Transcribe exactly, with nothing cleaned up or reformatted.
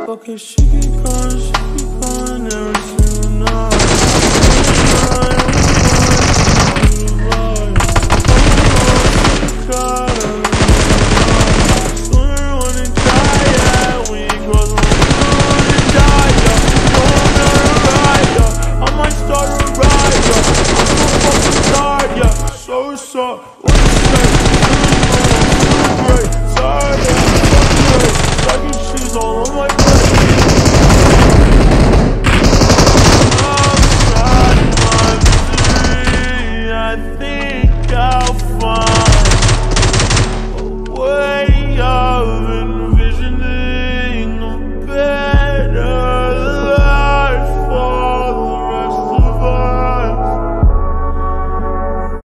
Okay, she keep going, she keep going every single night.